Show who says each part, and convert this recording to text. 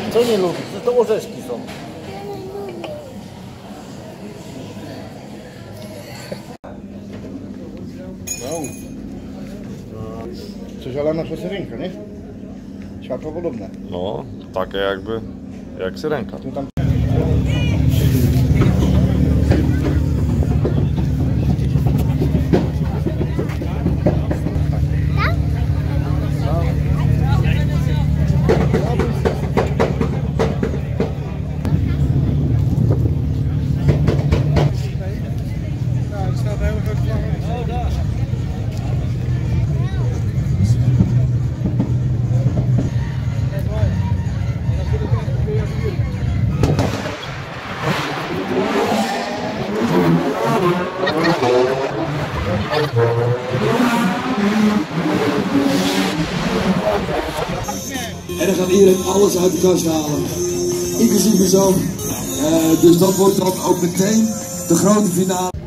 Speaker 1: Co nie lubisz? To orzeszki są.
Speaker 2: Wow. Coś ale nasza syrenka, nie? Światło podobne.
Speaker 3: No, takie jakby, jak syrenka.
Speaker 2: Tu tam...
Speaker 4: En dan gaat iedereen alles uit de kast halen. Inclusief mezelf. Dus dat wordt dan ook meteen de grote finale.